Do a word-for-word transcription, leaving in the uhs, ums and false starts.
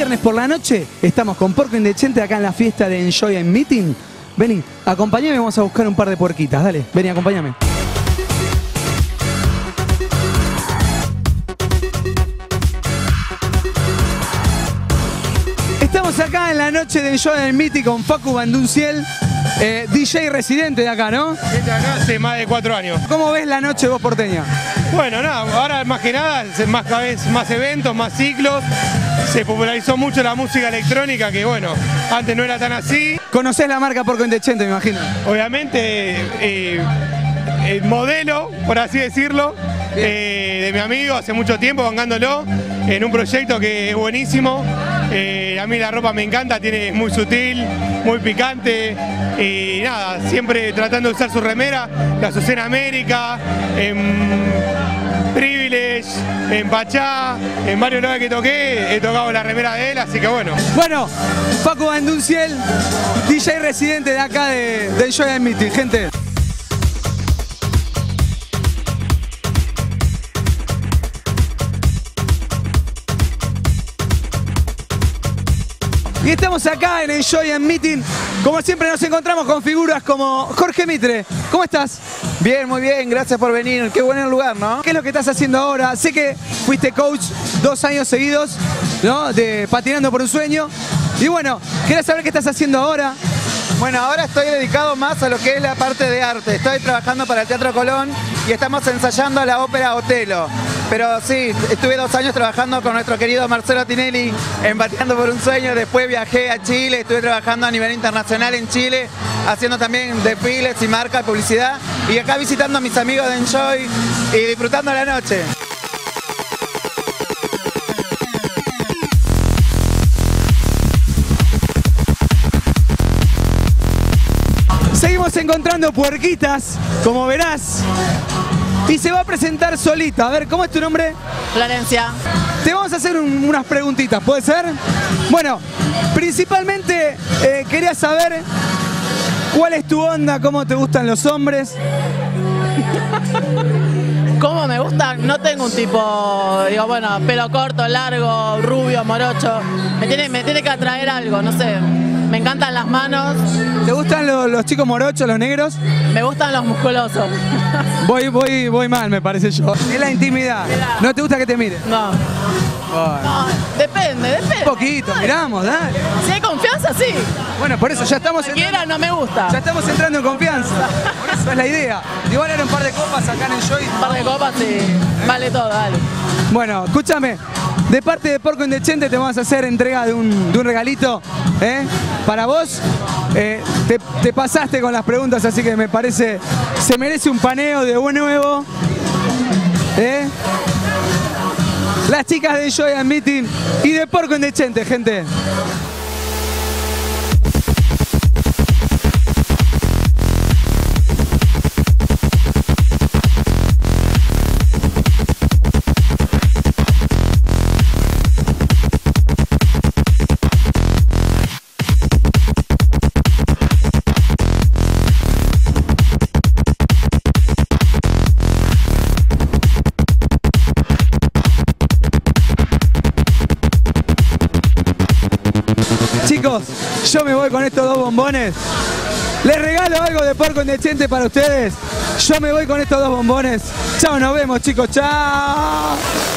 viernes por la noche estamos con Porco Indecente acá en la fiesta de Enjoy and Meeting. Vení, acompáñame, vamos a buscar un par de puerquitas. Dale, vení, acompáñame. Estamos acá en la noche de Enjoy and Meeting con Facu Bandunciel, eh, D J residente de acá, ¿no? Desde acá hace más de cuatro años. ¿Cómo ves la noche vos porteña? Bueno, nada, ahora más que nada, más, cada vez más eventos, más ciclos. Se popularizó mucho la música electrónica, que bueno, antes no era tan así. ¿Conocés la marca Porco Indecente, me imagino? Obviamente, eh, el modelo, por así decirlo, eh, de mi amigo, hace mucho tiempo, bancándolo, en un proyecto que es buenísimo. Eh, a mí la ropa me encanta, tiene, es muy sutil, muy picante y nada, siempre tratando de usar su remera, la usé en América, en Privilege, en Pachá, en varios lugares que toqué, he tocado la remera de él, así que bueno. Bueno, Facu Bandunciel, D J residente de acá de, de Enjoy and Meeting, gente. Y estamos acá en Enjoy and Meeting. Como siempre nos encontramos con figuras como Jorge Mitre. ¿Cómo estás? Bien, muy bien, gracias por venir. Qué bueno el lugar, ¿no? ¿Qué es lo que estás haciendo ahora? Sé que fuiste coach dos años seguidos, ¿no? De Patinando por un Sueño. Y bueno, quería saber qué estás haciendo ahora. Bueno, ahora estoy dedicado más a lo que es la parte de arte. Estoy trabajando para el Teatro Colón y estamos ensayando la ópera Otelo. Pero sí, estuve dos años trabajando con nuestro querido Marcelo Tinelli en Patinando por un Sueño. Después viajé a Chile, estuve trabajando a nivel internacional en Chile, haciendo también desfiles y marca, publicidad. Y acá visitando a mis amigos de Enjoy y disfrutando la noche. Seguimos encontrando puerquitas, como verás. Y se va a presentar solita. A ver, ¿cómo es tu nombre? Florencia. Te vamos a hacer un, unas preguntitas, ¿puede ser? Bueno, principalmente eh, quería saber cuál es tu onda, cómo te gustan los hombres. ¿Cómo me gusta? No tengo un tipo, digo, bueno, pelo corto, largo, rubio, morocho. Me tiene, me tiene que atraer algo, no sé. Me encantan las manos. ¿Te gustan los, los chicos morochos, los negros? Me gustan los musculosos. Voy, voy, voy mal, me parece yo. Es la intimidad. Mirá. ¿No te gusta que te mire? No. Bueno. No, depende, depende. Un poquito, miramos, dale. Si hay confianza, sí. Bueno, por eso ya estamos Cualquiera entrando, no me gusta. ya estamos entrando en confianza. Por eso es la idea. Igual era un par de copas acá en Enjoy. Un par de copas y vale todo, dale. Bueno, escúchame. De parte de Porco Indecente te vamos a hacer entrega de un, de un regalito, ¿eh? Para vos. Eh, te, te pasaste con las preguntas, así que me parece, se merece un paneo de buen nuevo. ¿Eh? Las chicas de Enjoy and Meeting y de Porco Indecente, gente. Chicos, yo me voy con estos dos bombones. Les regalo algo de Porco Indecente para ustedes. Yo me voy con estos dos bombones. Chao, nos vemos, chicos. Chao.